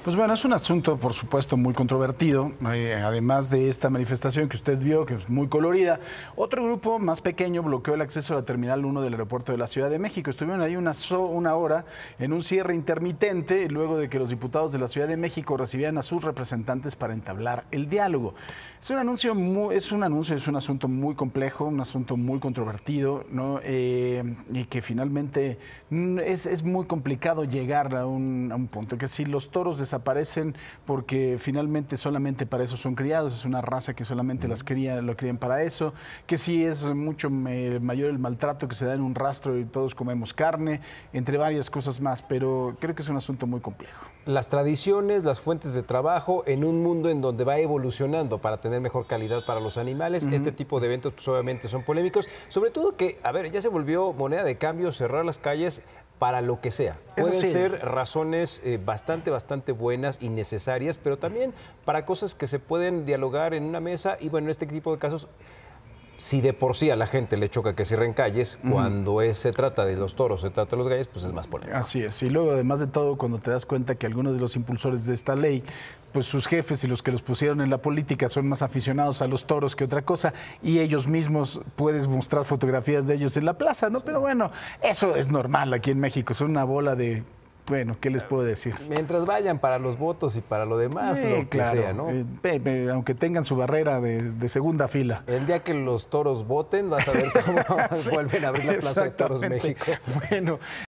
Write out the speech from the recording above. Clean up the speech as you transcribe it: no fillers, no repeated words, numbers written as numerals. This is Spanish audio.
Pues bueno, es un asunto, por supuesto, muy controvertido. Además de esta manifestación que usted vio, que es muy colorida, otro grupo más pequeño bloqueó el acceso a la Terminal 1 del aeropuerto de la Ciudad de México. Estuvieron ahí una hora en un cierre intermitente, luego de que los diputados de la Ciudad de México recibieran a sus representantes para entablar el diálogo. Es un asunto muy complejo, un asunto muy controvertido, ¿no? Y que finalmente es muy complicado llegar a un punto. Que si los toros desaparecen porque finalmente solamente para eso son criados, es una raza que solamente lo crían para eso, que si es mucho mayor el maltrato que se da en un rastro y todos comemos carne, entre varias cosas más, pero creo que es un asunto muy complejo. Las tradiciones, las fuentes de trabajo en un mundo en donde va evolucionando para tener mejor calidad para los animales. Este tipo de eventos pues, obviamente son polémicos, sobre todo que, a ver, ya se volvió moneda de cambio cerrar las calles para lo que sea. Pueden ser razones bastante buenas y necesarias, pero también para cosas que se pueden dialogar en una mesa y bueno, en este tipo de casos, si de por sí a la gente le choca que cierren calles, cuando se trata de los toros, se trata de los gallos, pues es más polémico. Así es. Y luego, además de todo, cuando te das cuenta que algunos de los impulsores de esta ley, pues sus jefes y los que los pusieron en la política son más aficionados a los toros que otra cosa, y ellos mismos puedes mostrar fotografías de ellos en la plaza, ¿no? Sí. Pero bueno, eso es normal aquí en México, son una bola de... Bueno, ¿qué les puedo decir? Mientras vayan para los votos y para lo demás, lo que sea, ¿no? Aunque tengan su barrera de segunda fila. El día que los toros voten, vas a ver cómo vuelven a abrir la Plaza de Toros México. Bueno.